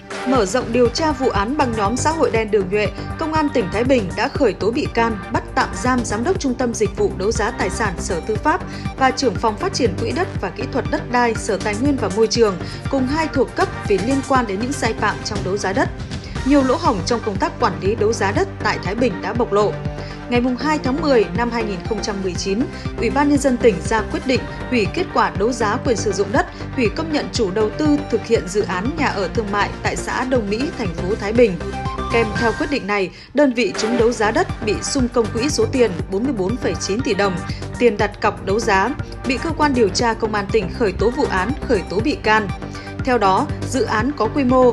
Mở rộng điều tra vụ án băng nhóm xã hội đen Đường Nhuệ, Công an tỉnh Thái Bình đã khởi tố bị can, bắt tạm giam Giám đốc Trung tâm Dịch vụ Đấu giá Tài sản Sở Tư pháp và Trưởng phòng Phát triển Quỹ đất và Kỹ thuật Đất đai Sở Tài nguyên và Môi trường cùng 2 thuộc cấp vì liên quan đến những sai phạm trong đấu giá đất. Nhiều lỗ hổng trong công tác quản lý đấu giá đất tại Thái Bình đã bộc lộ. Ngày 2 tháng 10 năm 2019, Ủy ban Nhân dân tỉnh ra quyết định hủy kết quả đấu giá quyền sử dụng đất, hủy công nhận chủ đầu tư thực hiện dự án nhà ở thương mại tại xã Đông Mỹ, thành phố Thái Bình. Kèm theo quyết định này, đơn vị trúng đấu giá đất bị sung công quỹ số tiền 44,9 tỷ đồng, tiền đặt cọc đấu giá, bị cơ quan điều tra Công an tỉnh khởi tố vụ án, khởi tố bị can. Theo đó, dự án có quy mô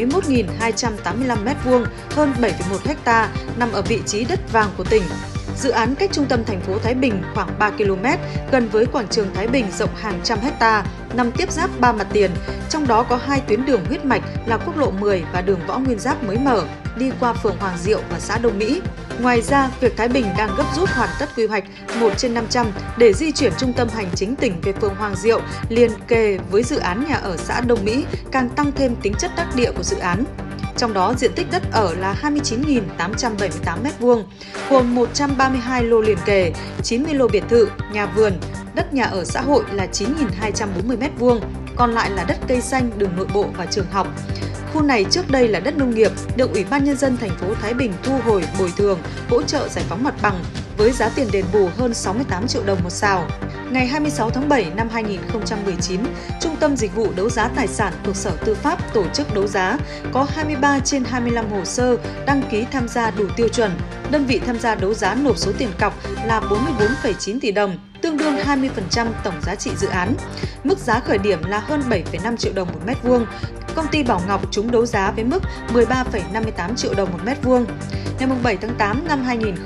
71.285 m2, hơn 7,1 ha, nằm ở vị trí đất vàng của tỉnh. Dự án cách trung tâm thành phố Thái Bình khoảng 3 km, gần với quảng trường Thái Bình rộng hàng trăm hecta, nằm tiếp giáp 3 mặt tiền, trong đó có 2 tuyến đường huyết mạch là quốc lộ 10 và đường Võ Nguyên Giáp mới mở, đi qua phường Hoàng Diệu và xã Đông Mỹ. Ngoài ra, việc Thái Bình đang gấp rút hoàn tất quy hoạch 1/500 để di chuyển trung tâm hành chính tỉnh về phường Hoàng Diệu liền kề với dự án nhà ở xã Đông Mỹ càng tăng thêm tính chất đắc địa của dự án. Trong đó, diện tích đất ở là 29.878 m2, gồm 132 lô liền kề, 90 lô biệt thự, nhà vườn, đất nhà ở xã hội là 9.240 m2, còn lại là đất cây xanh, đường nội bộ và trường học. Khu này trước đây là đất nông nghiệp, được Ủy ban Nhân dân thành phố Thái Bình thu hồi, bồi thường, hỗ trợ giải phóng mặt bằng với giá tiền đền bù hơn 68 triệu đồng một sào. Ngày 26 tháng 7 năm 2019, Trung tâm Dịch vụ Đấu giá Tài sản thuộc Sở Tư pháp tổ chức đấu giá, có 23 trên 25 hồ sơ đăng ký tham gia đủ tiêu chuẩn. Đơn vị tham gia đấu giá nộp số tiền cọc là 44,9 tỷ đồng, tương đương 20% tổng giá trị dự án. Mức giá khởi điểm là hơn 7,5 triệu đồng một mét vuông. Công ty Bảo Ngọc trúng đấu giá với mức 13,58 triệu đồng một mét vuông. Ngày 7 tháng 8 năm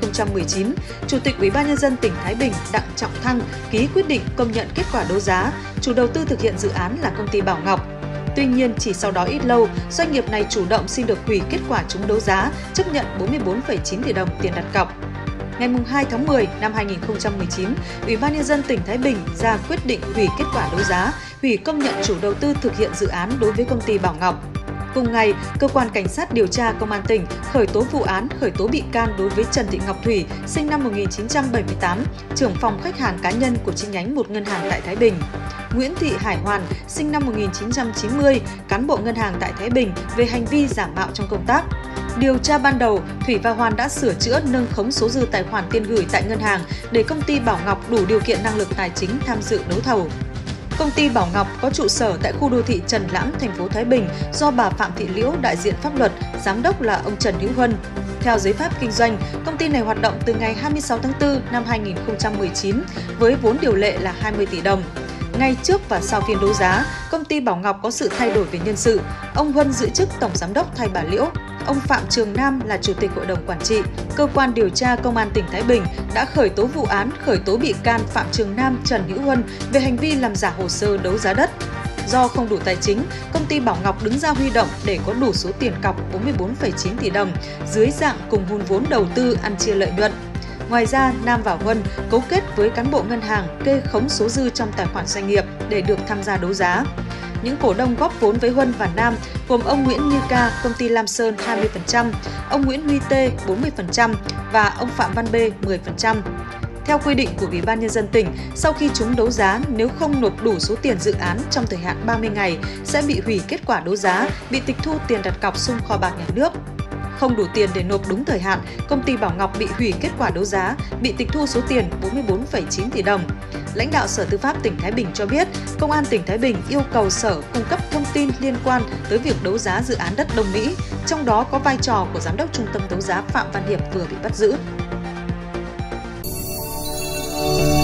2019, Chủ tịch Ủy ban Nhân dân tỉnh Thái Bình Đặng Trọng Thăng ký quyết định công nhận kết quả đấu giá, chủ đầu tư thực hiện dự án là công ty Bảo Ngọc. Tuy nhiên, chỉ sau đó ít lâu, doanh nghiệp này chủ động xin được hủy kết quả trúng đấu giá, chấp nhận 44,9 tỷ đồng tiền đặt cọc. Ngày 2 tháng 10 năm 2019, Ủy ban Nhân dân tỉnh Thái Bình ra quyết định hủy kết quả đấu giá, hủy công nhận chủ đầu tư thực hiện dự án đối với công ty Bảo Ngọc. Cùng ngày, Cơ quan Cảnh sát điều tra Công an tỉnh khởi tố vụ án, khởi tố bị can đối với Trần Thị Ngọc Thủy, sinh năm 1978, trưởng phòng khách hàng cá nhân của chi nhánh một ngân hàng tại Thái Bình. Nguyễn Thị Hải Hoàn, sinh năm 1990, cán bộ ngân hàng tại Thái Bình về hành vi giả mạo trong công tác. Điều tra ban đầu, Thủy và Hoàn đã sửa chữa nâng khống số dư tài khoản tiền gửi tại ngân hàng để công ty Bảo Ngọc đủ điều kiện năng lực tài chính tham dự đấu thầu. Công ty Bảo Ngọc có trụ sở tại khu đô thị Trần Lãm, thành phố Thái Bình do bà Phạm Thị Liễu đại diện pháp luật, giám đốc là ông Trần Hữu Huân. Theo giấy phép kinh doanh, công ty này hoạt động từ ngày 26 tháng 4 năm 2019 với vốn điều lệ là 20 tỷ đồng. Ngay trước và sau phiên đấu giá, công ty Bảo Ngọc có sự thay đổi về nhân sự. Ông Huân giữ chức tổng giám đốc thay bà Liễu. Ông Phạm Trường Nam là chủ tịch hội đồng quản trị. Cơ quan điều tra Công an tỉnh Thái Bình đã khởi tố vụ án, khởi tố bị can Phạm Trường Nam, Trần Hữu Huân về hành vi làm giả hồ sơ đấu giá đất. Do không đủ tài chính, công ty Bảo Ngọc đứng ra huy động để có đủ số tiền cọc 44,9 tỷ đồng dưới dạng cùng hùn vốn đầu tư ăn chia lợi nhuận. Ngoài ra, Nam và Huân cấu kết với cán bộ ngân hàng kê khống số dư trong tài khoản doanh nghiệp để được tham gia đấu giá. Những cổ đông góp vốn với Huân và Nam gồm ông Nguyễn Như Ca, công ty Lam Sơn 20%, ông Nguyễn Huy Tê 40% và ông Phạm Văn B 10%. Theo quy định của Ủy ban Nhân dân tỉnh, sau khi trúng đấu giá, nếu không nộp đủ số tiền dự án trong thời hạn 30 ngày, sẽ bị hủy kết quả đấu giá, bị tịch thu tiền đặt cọc sung kho bạc nhà nước. Không đủ tiền để nộp đúng thời hạn, công ty Bảo Ngọc bị hủy kết quả đấu giá, bị tịch thu số tiền 44,9 tỷ đồng. Lãnh đạo Sở Tư pháp tỉnh Thái Bình cho biết, Công an tỉnh Thái Bình yêu cầu Sở cung cấp thông tin liên quan tới việc đấu giá dự án đất Đông Mỹ, trong đó có vai trò của Giám đốc Trung tâm Đấu giá Phạm Văn Hiệp vừa bị bắt giữ.